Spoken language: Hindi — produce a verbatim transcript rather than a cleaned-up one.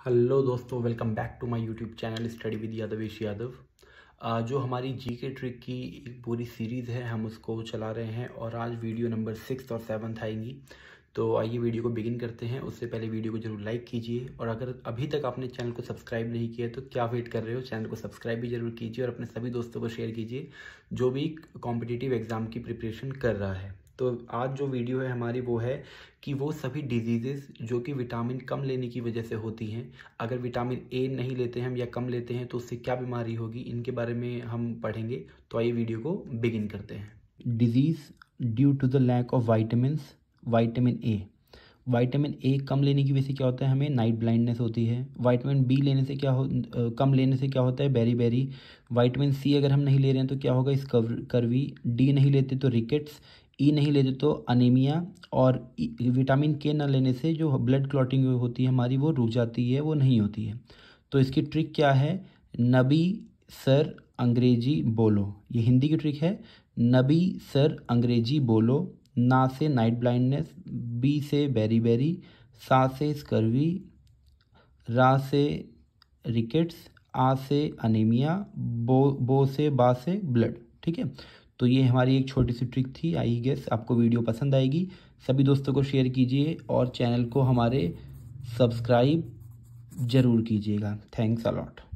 हेलो दोस्तों, welcome back to my YouTube channel study with Yadvesh Yadav. आ, जो हमारी जी के ट्रिक की एक पूरी सीरीज़ है, हम उसको चला रहे हैं और आज वीडियो नंबर सिक्स और सेवन्थ आएंगी। तो आइए वीडियो को बिगिन करते हैं। उससे पहले वीडियो को जरूर लाइक कीजिए और अगर अभी तक आपने चैनल को सब्सक्राइब नहीं किया तो क्या वेट कर रहे हो, चैनल को सब्सक्राइब भी जरूर कीजिए और अपने सभी दोस्तों को शेयर कीजिए जो भी कॉम्पिटिटिव एग्ज़ाम की प्रिपरेशन कर रहा है। तो आज जो वीडियो है हमारी वो है कि वो सभी डिजीज़ेस जो कि विटामिन कम लेने की वजह से होती हैं, अगर विटामिन ए नहीं लेते हैं हम या कम लेते हैं तो उससे क्या बीमारी होगी, इनके बारे में हम पढ़ेंगे। तो आइए वीडियो को बिगिन करते हैं। Disease due to the lack of vitamins, vitamin A. Vitamin A कम लेने की वजह से क्या होता है, हमें नाइट ब्लाइंडनेस होती है। विटामिन बी लेने से क्या हो आ, कम लेने से क्या होता है, बेरी बेरी। विटामिन सी अगर हम नहीं ले रहे हैं तो क्या होगा, इस कर्वी। डी नहीं लेते तो रिकेट्स। ई नहीं लेते तो अनीमिया। और विटामिन के ना लेने से जो ब्लड क्लॉटिंग होती है हमारी वो रुक जाती है, वो नहीं होती है। तो इसकी ट्रिक क्या है, नबी सर अंग्रेजी बोलो। ये हिंदी की ट्रिक है, नबी सर अंग्रेजी बोलो। ना से नाइट ब्लाइंडनेस, बी से बेरी बेरी, सा से स्कर्वी, रा से रिकेट्स, आ से अनीमिया, बो बो से बा से ब्लड। ठीक है, तो ये हमारी एक छोटी सी ट्रिक थी। आई गेस आपको वीडियो पसंद आएगी। सभी दोस्तों को शेयर कीजिए और चैनल को हमारे सब्सक्राइब जरूर कीजिएगा। Thanks a lot.